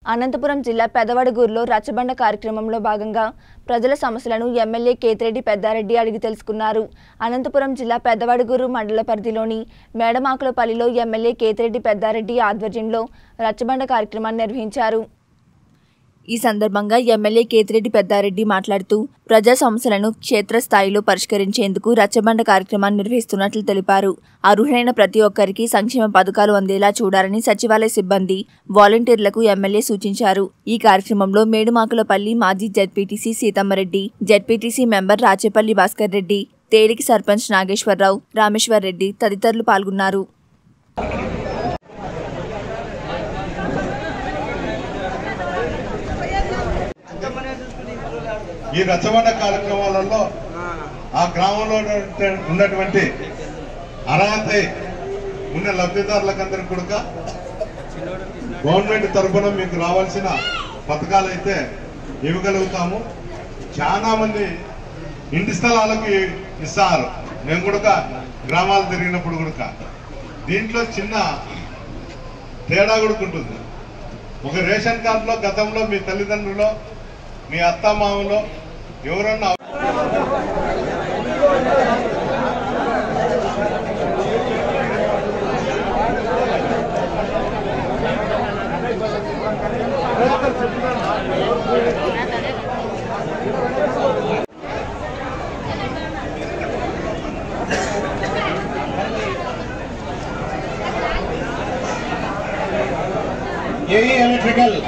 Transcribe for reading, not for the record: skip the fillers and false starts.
అనంతపురం జిల్లా పెదవడుగూరులో రచ్చబండ కార్యక్రమంలో భాగంగా ప్రజల సమస్యలను ఎమ్మెల్యే కేతిరెడ్డి పెద్దారెడ్డి అడిగి తెలుసుకున్నారు. అనంతపురం జిల్లా పెదవడుగూరు మండల పరిధిలోని మేడమాకులపల్లిలో ఎమ్మెల్యే కేతిరెడ్డి పెద్దారెడ్డి ఆధ్వర్యంలో రచ్చబండ కార్యక్రమాన్ని నిర్వహించారు. ఈ సందర్భంగా ఎమ్మెల్యే కేతిరెడ్డి పెద్దారెడ్డి మాట్లాడుతూ ప్రజా సమస్యలను క్షేత్రస్థాయిలో పరిష్కరించేందుకు రచ్చబండ కార్యక్రమాన్ని నిర్వహిస్తున్నట్లు తెలిపారు. అర్హులైన ప్రతి ఒక్కరికి సంక్షేమ పథకాలు అందేలా చూడాలని సచివాలయ సిబ్బంది, వాలంటీర్లకు ఎమ్మెల్యే సూచించారు. ఈ కార్యక్రమంలో మేడుమాకులపల్లి మాజీ ZPTC Seethammareddy, ZPTC member Rachepalli Bhaskar Reddy, తేలికి సర్పంచ్ నాగేశ్వరరావు, రామేశ్వర్ రెడ్డి తదితరులు పాల్గొన్నారు. ఈ రచ్చబండ కార్యక్రమాలలో ఆ గ్రామంలో ఉన్నటువంటి అర్హత ఉన్న లబ్ధిదారులకందరికీ కూడా గవర్నమెంట్ తరఫున మీకు రావాల్సిన పథకాలు అయితే ఇవ్వగలుగుతాము. చాలా మంది ఇంటి స్థలాలకు ఇస్తారు. మేము కూడా గ్రామాలు తిరిగినప్పుడు కూడా దీంట్లో చిన్న తేడా కూడా ఉంటుంది. ఒక రేషన్ కార్డులో గతంలో మీ తల్లిదండ్రులు, మీ అత్తమామలో ఎవరన్నా एई इलेक्ट्रिकल